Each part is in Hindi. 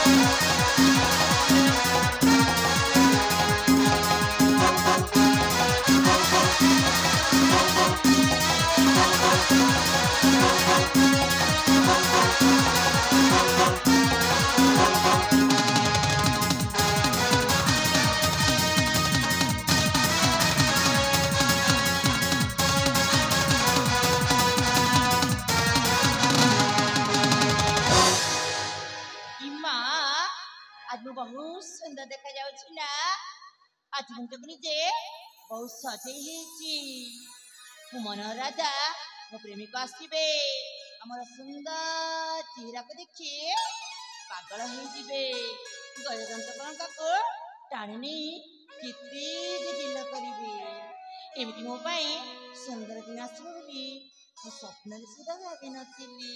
आज बहुत सुंदर देखा जाउछि ना। आज हम तो जे बहुत सजे मो मन राजा मो प्रेमिक आसबे आमर सुंदर चेहरा को देखी पागल हो जिबे। गजदंत को टाणी किति दिल करिवे एमती मो पाई सुंदर दिन आसब बोली मो स्वप्न सुधा भावी नथिली।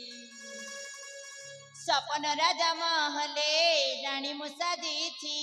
सपन राजा महले रानी मु साजिछि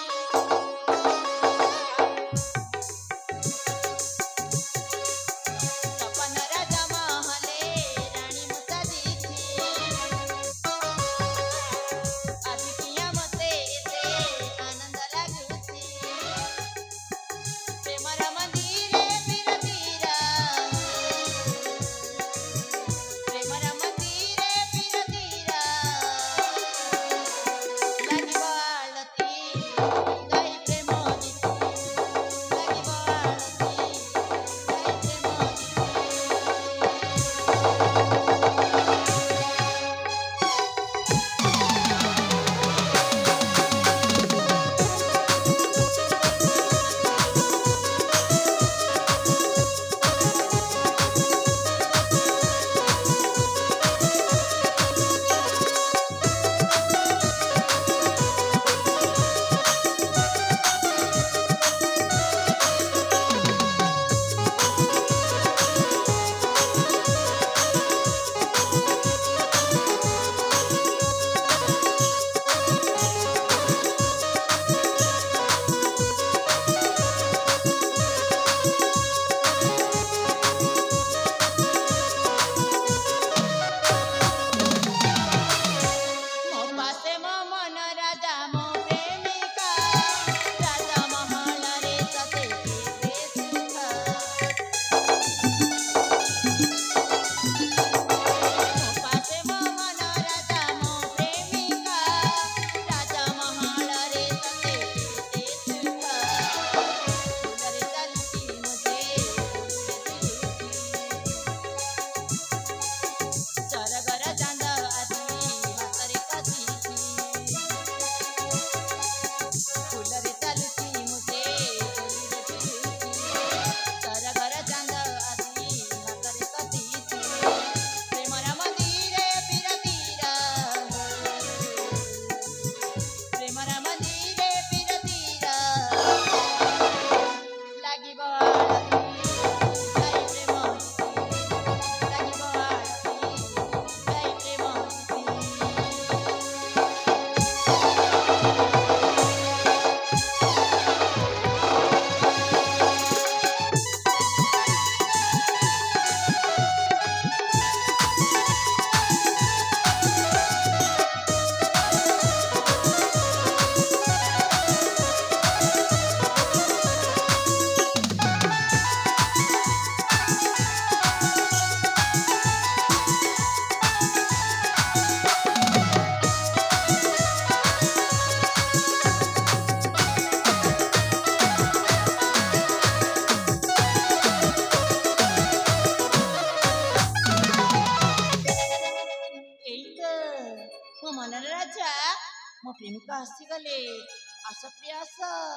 मो प्रेमिक आसीगले आस प्रियास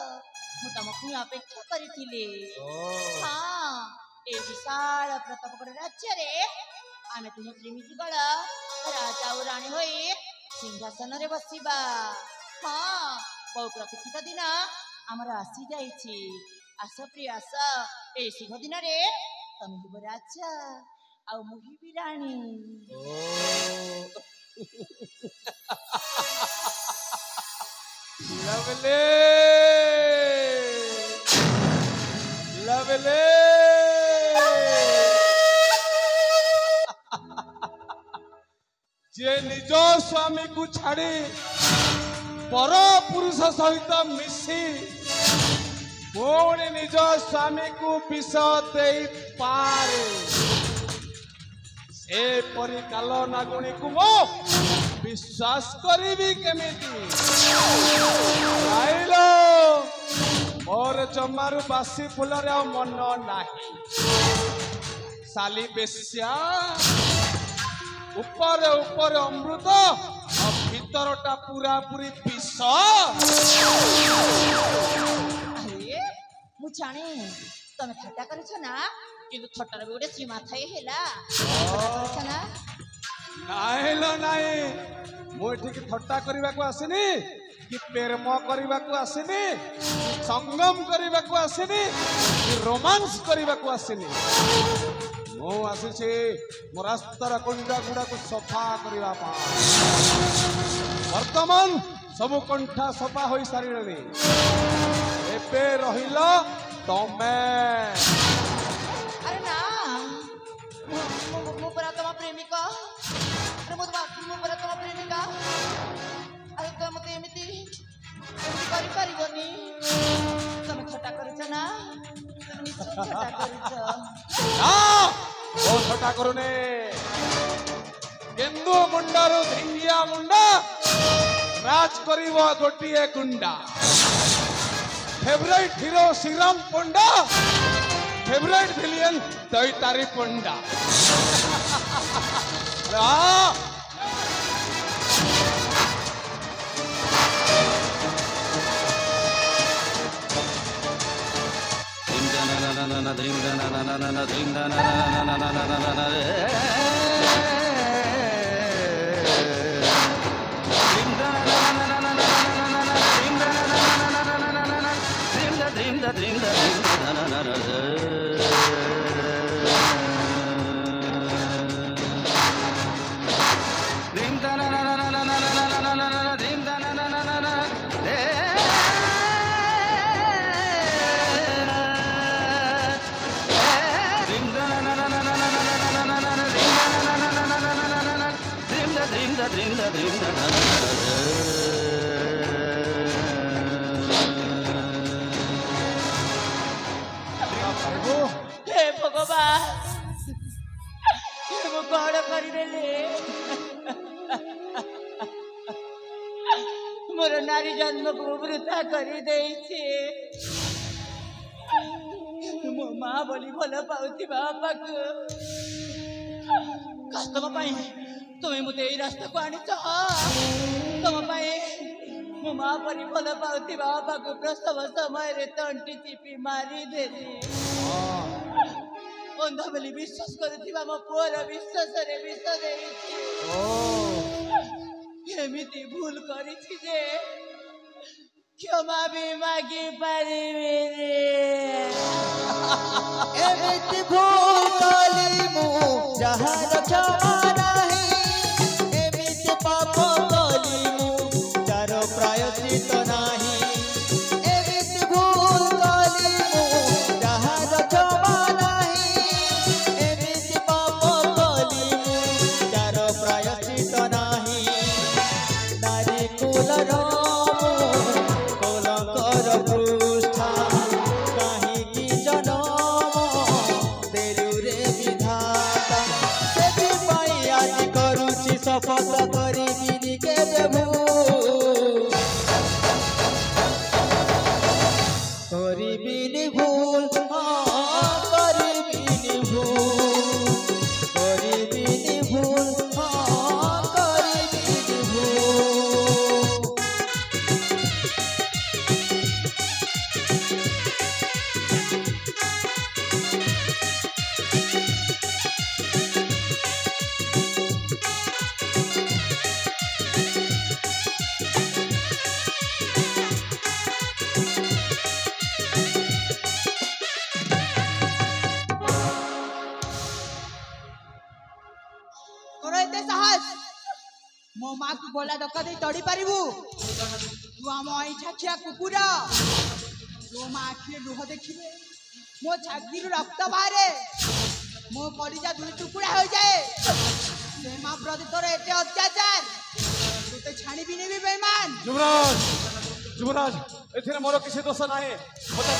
मु तुमको अपेक्षा करी। हाँ ए विशाल प्रतापगढ़ राज्य रे आमे तुम प्रेमी जुगल राजा और रानी होई सिंहासन रे बसिबा। हाँ बहु प्रतीक्षित दिन आमर आसी जाइछि। आस प्रियास ए शुभ दिन रे तुम हिब राजा आ मुहिबी रानी। लवले लवले जे निज स्वामी को छाड़ी पर पुरुष सहित मिसी पुणी निज स्वामी को विष दे पारे से परी काल नागुणी को मो विश्वास करी केमिति मोर जमारू बासी फुल मन नाही साली बेश्या ऊपर ऊपर अमृत भीतरटा पूरा पूरी विष मु जाने तमे थट्टा करछ ना किंतु थट्टार भी गोटे सीमा थाए हेला ना नाइलो नाइ मु ठीक थट्टा करबा को आसिनी कि प्रेम करबा को आसिनी संगम करबा को आसिनी कि रोमांस करबा को आसिनी मु आसी मो रास्तार कंडा गुडा को सफा करबा पा वर्तमान सब कंठा सफा होई सारिणी एबे रहिला तमे अरे ना मु परा तमा प्रेमिका अरे मु परा तमा प्रेमिका अरे तो मते एमिति करि परिबनी तमे छटा करछ ना तमे छटा करछ ना ओ छटा करूने केंदु मुंडारो धिंगिया मुंडा राज करिवो गोटिए गुंडा favourite hero Sriram Panda favourite villain Daitari Panda हे भगवान मु कौन करदेले मोर नारी जन्म को वृथा कर मो माँ बोली भल पाऊथी बापा को कस्तम तुम्हें मत रास्ता को आनी तुम मो माँ परी भल पाऊथी बापा को प्रसव समय तंटी चिपी मारी देली अंधा बोली विश्वास करुवा मो पुअर विश्वास रे विष देमिति भूल करी क्षमा भी मागी पारिबे एमिति भूल कली मु जहार क्षमा नाही एमिति पाप कली मु जार प्रायश्चित नाही एमिति भूल कली मु जहार क्षमा नाही एमिति पाप कली मु जार प्रायश्चित नाही नारी कुलर शपथ करी के प्रभु करी भूल करी भूल करी भूल करी भूल मो माँ को गोला धक्का दे तड़ी पारिबू तू आम ऐठाखिया कुकुर तो माँ आखिरे लुह देखिले मो छाती रक्त बाहरे मो कलिजा दुई टुकुड़ा हो जाए से माँ प्रति तोर एते अत्याचार तोते छाणी भी नेबी बेईमान ଯୁବରାଜ ଯୁବରାଜ ଏଥିରେ ମୋର କିଛି ଦୋଷ ନାହିଁ ମତେ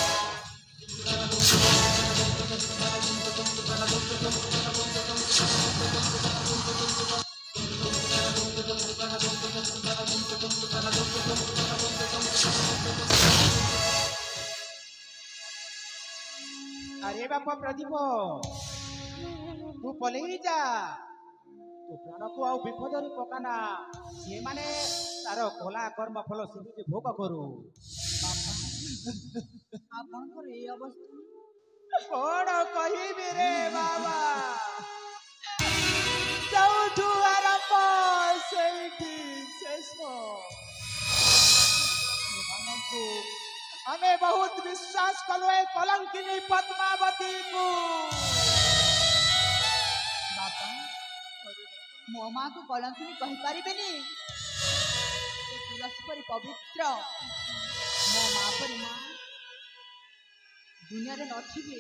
अरे बापा प्रदीप तू पलई जा तू प्राण को आउ विपद पकाना सी माने तार कला कर्म फल सिद्धि भोग करू ଆପଣଙ୍କର ଏଇ ଅବସ୍ଥା कौन कहिबी रे बाबा जोठू आरंभ सेठी शेष एमानंकु हमें बहुत विश्वास कलु ए कलंकिनी पद्मावती को ବାପା ମୋ ମାକୁ କଳଙ୍କିନୀ କହିପାରିବେନି ସେ ତୁଳସୀ ପରି ପବିତ୍ର ମୋ ମା ପରି ମା ଦୁନିଆରେ ନଥିବେ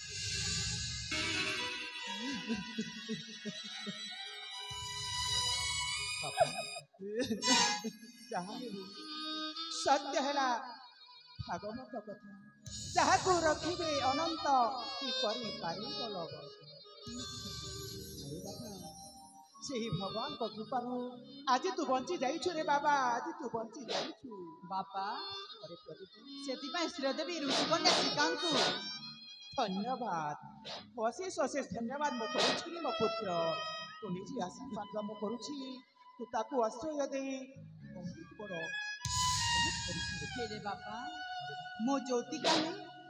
सत्य है भागवत कथा जहाकू रखिबे अनंत कि करि पारिब लोग ସେହି ଭଗବାନଙ୍କ କୃପାରୁ ଆଜି ତୁ ବଞ୍ଚି ଯାଇଛୁ ରେ ବାବା ଆଜି ତୁ ବଞ୍ଚି ଯାଇଛୁ ବାପା ସେଥିପାଇଁ ଶ୍ରୀଦେବୀ ଋଷିକନ୍ୟା ଶ୍ରୀକାଙ୍କୁ ଧନ୍ୟବାଦ ଅଶେଷ ଅଶେଷ ଧନ୍ୟବାଦ ମୁଁ କରୁଛି ମୋ ପୁତ୍ର ତୁ ନିଜେ ଆଶୀର୍ବାଦ ମୁଁ କରୁଛି ତୁ ତାକୁ ଆଶ୍ରୟ ଦେଇ ବହୁତ ବଡ଼ ହେଲେ ବାପା ମୋ ଜ୍ୟୋତି କାହିଁ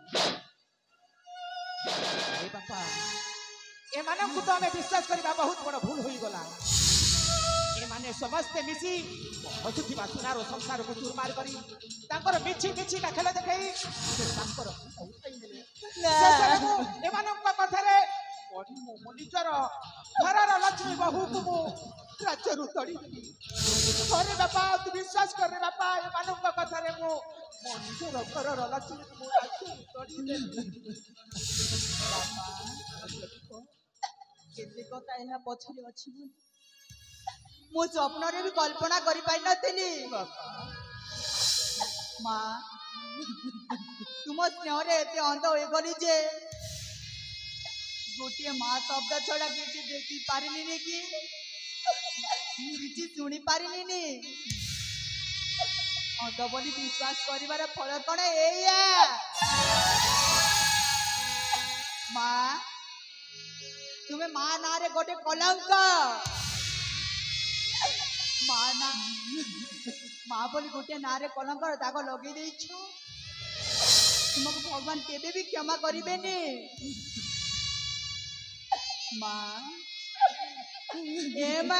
ଆରେ ବାପା ଏମାନଙ୍କୁ ତ ଆମେ ବିଶ୍ୱାସ କରିବା ବହୁତ ବଡ଼ ଭୁଲ ହୋଇଗଲା ଏମାନେ ସମସ୍ତେ ମିଶି ହସୁଥିବା ସୁନାର ସଂସାରକୁ ଚୁରମାର କରି ତାଙ୍କର ମିଛି ମିଛି ଖେଳ ଦେଖାଇ ତାଙ୍କର ଏମାନଙ୍କ କଥାରେ ପଢି ମୁଁ ନିଜର ଘରର ଲକ୍ଷ୍ମୀ ବହୁକୁ ମୁଁ ରାଜ୍ୟରୁ ତଡ଼ିଦେବି ଥରେ ବାପା ତୁ ବିଶ୍ୱାସ କରେ ବାପା ଏମାନଙ୍କ କଥାରେ ମୁଁ ମୋ ନିଜର ଘରର ଲକ୍ଷ୍ମୀକୁ ମୁଁ ରାଜ୍ୟରୁ ତଡ଼ିଦେବି ବାପା କେତେ କଥା ଏହା ପଛରେ ଅଛି ବୋଲି ମୁଁ ସ୍ୱପ୍ନରେ ବି କଳ୍ପନା କରିପାରିନଥିଲି ମା ତୁମ ସ୍ନେହରେ ଏତେ ଅନ୍ଧ ହୋଇଗଲି ଯେ ଗୋଟିଏ ମା ଶବ୍ଦ ଛଡ଼ା କିଛି ଦେଖିପାରିଲିନି କି କିଛି ଶୁଣିପାରିଲିନି ଅନ୍ଧ ବୋଲି ବିଶ୍ୱାସ କରିବାର ଫଳ କ'ଣ ଏଇଆ ମା ତୁମେ ମା ନାଁରେ ଗୋଟେ କଲଙ୍କ ମା ବୋଲି ଗୋଟିଏ ନାଁରେ କଲଙ୍କର ଦାଗ ଲଗେଇ ଦେଇଛ ତୁମକୁ ଭଗବାନ କେବେ ବି କ୍ଷମା କରିବେନି ମା ଏ ମା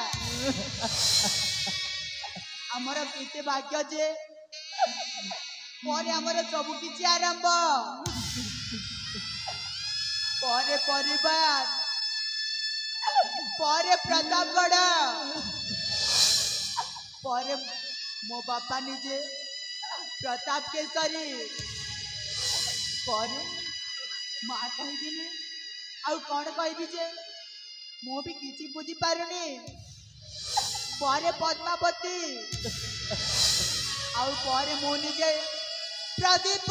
ଆମର କେତେ ଭାଗ୍ୟ ଯେ ପରେ ଆମର ସବୁ କିଛି ଆରମ୍ଭ ପରେ ପରିବାର ପରେ ପ୍ରତାପଗଡ଼ ପରେ ମୋ ବାପା ନିଜେ ପ୍ରତାପ କେଶରୀ ପରେ ମା କହିବିନି ଆଉ କ'ଣ କହିବି ଯେ ମୁଁ ବି କିଛି ବୁଝିପାରୁନି ପରେ ପଦ୍ମାବତୀ ଆଉ ପରେ ମୁଁ ନିଜେ ପ୍ରଦୀପ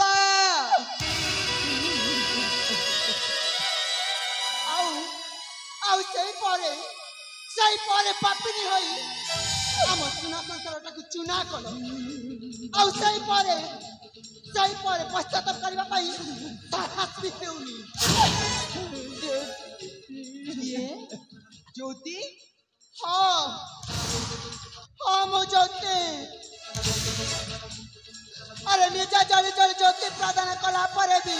ଆଉ ସେଇ ପରେ ପାପିନୀ ହୋଇ ଆମ ସୁନା ସଂସାରଟାକୁ ଚୁନା କଲେ ଆଉ ସେଇ ପରେ ପଶ୍ଚାତାପ କରିବା ପାଇଁ ସାହସ ବି ହେଉନି ଜ୍ୟୋତି ହଁ ମୋ ଜ୍ୟୋତି ଆରେ ନିଜେ ଜଳି ଜଳି ଜ୍ୟୋତି ପ୍ରଦାନ କଲା ପରେ ବି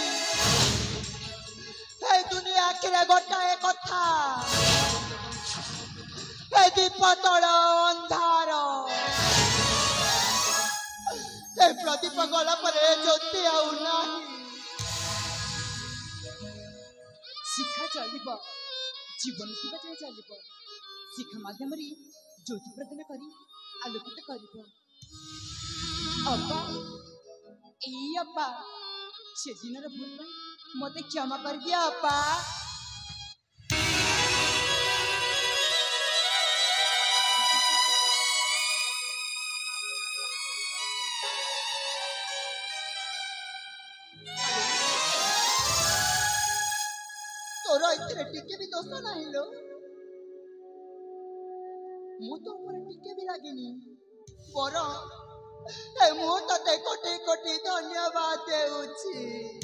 এই দুনিয়া আখিরে গোটাଏ কথা এই দীপ তଳ ଅନ୍ଧାର এই ପ୍ରଦୀପ ଗଲା ପରେ ଜ୍ୟୋତି ଆଉ ନାହିଁ ଶିଖା ଚାଲିବ ଜୀବନ ଥିବା ଯାଏ ଚାଲିବ ଶିଖା ମାଧ୍ୟମରେ ଜ୍ୟୋତି ପ୍ରଦାନ କରି ଆଲୋକିତ କରିବ ଅପା ଏଇ ଅପା ସେଦିନର ଭୁଲ ପାଇଁ ମୋତେ କ୍ଷମା କରିଦିଅ ଅପା तोर एथिरे टिके भी दोष नाही लो मु तो ऊपर टिके भी लागिनी बर ए मु तते कोटी कोटी धन्यवाद देउछि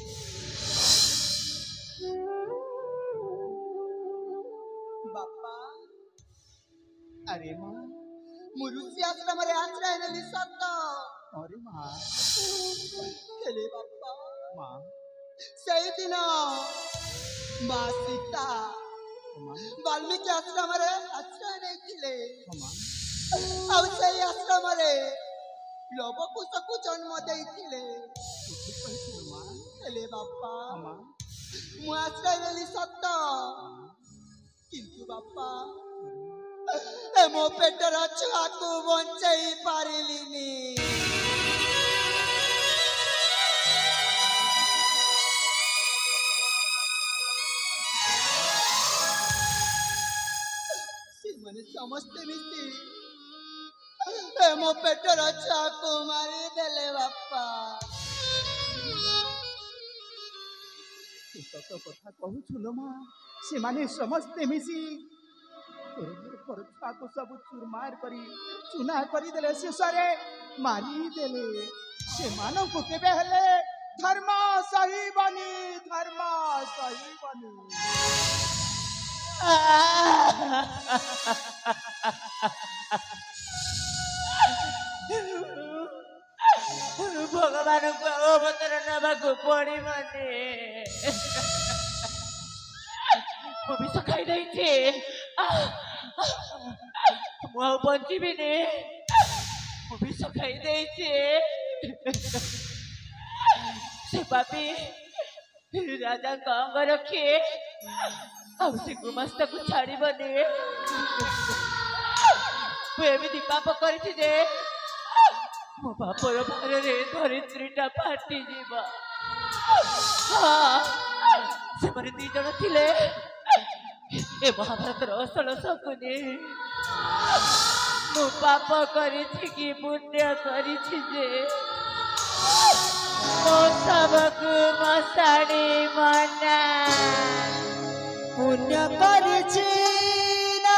बापा अरे माँ मुरुषि आश्रम रे आश्रय नेली सत अरे माँ हेले बापा माँ सही दिन माँ सीता वाल्मीकि आश्रम रे आश्रय नेथिले आउ सही आश्रम रे लवकुश को जन्म देइथिले हेले बापा मु आश्रय नेली सत किंतु बापा ए मो पेटर छुआ को बंचई पारिलिनी माने समस्त मिसी ए मो पेटर छुआ को मारी देले बापा सत कथा कहूछु लो माँ से माने समस्त मिसी पर छुआको सब चुरमार करी चुना करी देले शेषरे मारी देले से मानव को केबे हेले धर्म सही बनी भगवान को अवतार नबाको पड़ी माने मु विष खाई देइछे मु बंचीबिनी मु विष खाई देइछे से पापी राजा कंग रखे आउ से गुमास्ता को छाड़बनी एमती पाप कर मो बापर भार धरित्रीटा फाटी जीव से दी जन थिले ए महाभारत असल शकुनी मु पाप करी कि पुण्य करी जे मो सबको मसाणी मना पुण्य करी ना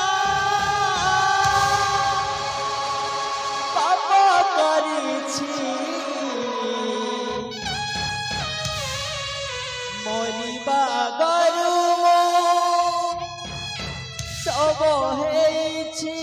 पाप करी मरिबा गरु सब हेछि